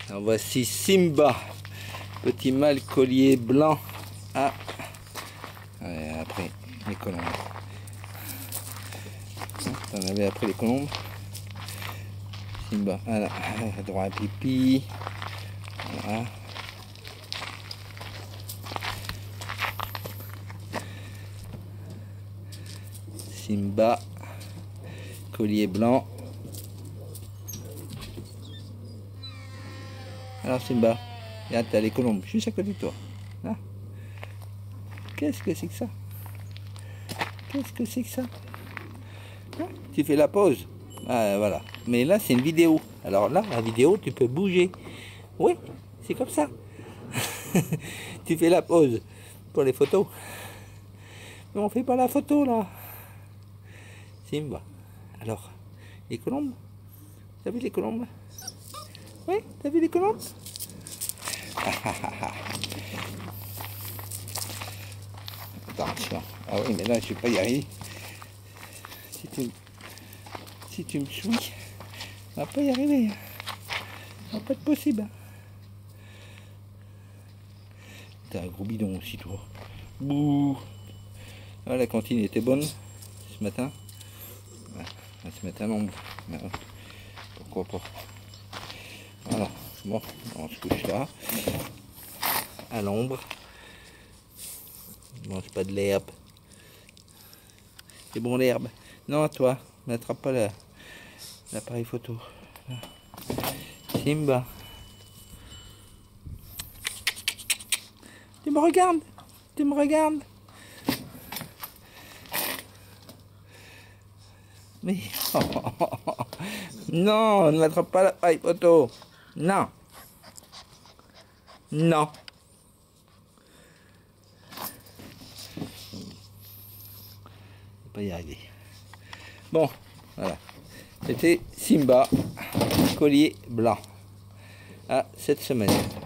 Alors voici Simba, petit mâle collier blanc. Ah, ouais, après les colombes. T'en avais après les colombes. Simba, voilà, droit à pipi. Voilà. Simba, collier blanc. Alors Simba, regarde, t'as les colombes juste à côté de toi. Là. Qu'est-ce que c'est que ça? Qu'est-ce que c'est que ça? Hein? Tu fais la pause. Ah, voilà. Mais là, c'est une vidéo. Alors là, la vidéo, tu peux bouger. Oui, c'est comme ça. Tu fais la pause pour les photos. Mais on fait pas la photo, là. Simba. Alors, les colombes? T'as vu les colombes? Oui, t'as vu les colombes? Attention. Ah oui, mais là, je vais pas y arriver. Si tu me suis, on va pas y arriver. Ça va pas être possible. T'as un gros bidon aussi, toi. Bouh. Ah, la cantine était bonne ce matin. On va se mettre à l'ombre. Pourquoi pas? Voilà. Bon, on se couche là. À l'ombre. On mange pas de l'herbe. C'est bon l'herbe? Non, toi, n'attrape pas l'appareil photo. Là. Simba. Tu me regardes? Tu me regardes? Mais non, ne m'attrape pas l'appareil photo. Non. Non. Je vais pas y arriver. Bon, voilà. C'était Simba, collier blanc. À cette semaine.